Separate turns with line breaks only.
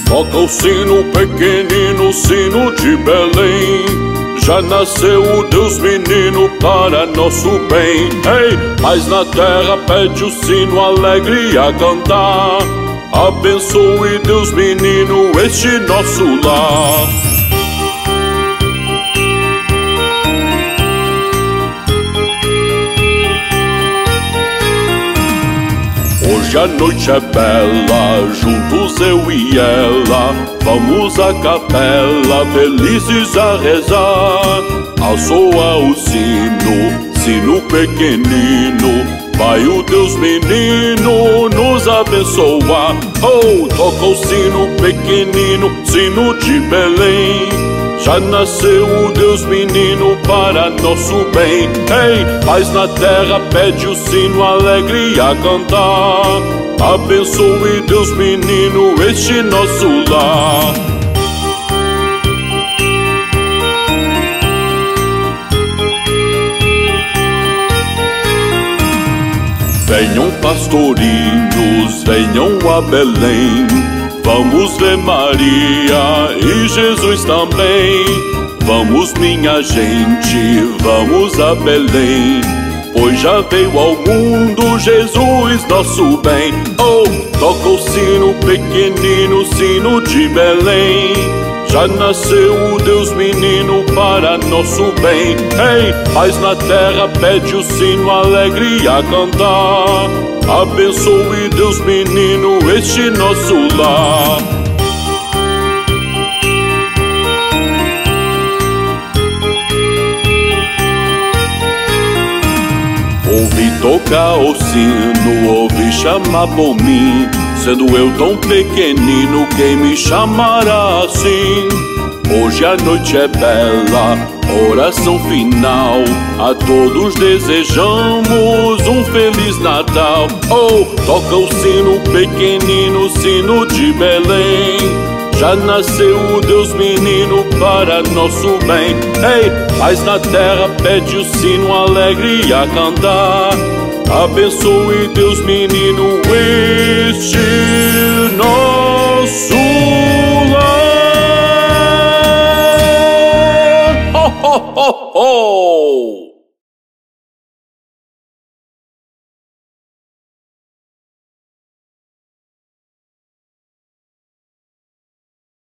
Toca o sino pequenino, sino de Belém. Já nasceu o Deus menino para nosso bem. Ei, mas na terra pede o sino alegre a cantar. Abençoe Deus menino este nosso lar. Hoje a noite é bela, juntos eu e ela, vamos à capela, felizes a rezar. Assoa o sino, sino pequenino, vai o Deus menino nos abençoar. Oh, toca o sino pequenino, sino de Belém. Já nasceu o Deus menino para nosso bem. Ei, paz na terra, pede o sino alegre a cantar. Abençoe Deus menino este nosso lar. Venham pastorinhos, venham a Belém. Vamos ver Maria e Jesus também. Vamos minha gente, vamos a Belém, pois já veio ao mundo Jesus nosso bem. Oh, toca o sino pequenino, sino de Belém. Já nasceu o Deus menino para nosso bem. Ei, paz na terra, pede o sino alegre a cantar. Abençoe Deus menino este nosso lar. Ouvi tocar o sino, ouvi chamar por mim. Sendo eu tão pequenino, quem me chamará assim? Hoje a noite é bela, oração final. A todos desejamos um Feliz Natal. Oh, toca o sino pequenino, sino de Belém. Já nasceu o Deus menino para nosso bem. Ei, paz na terra, pede o sino alegre a cantar. Abençoe Deus menino este nosso lar. Ho, ho, ho, ho.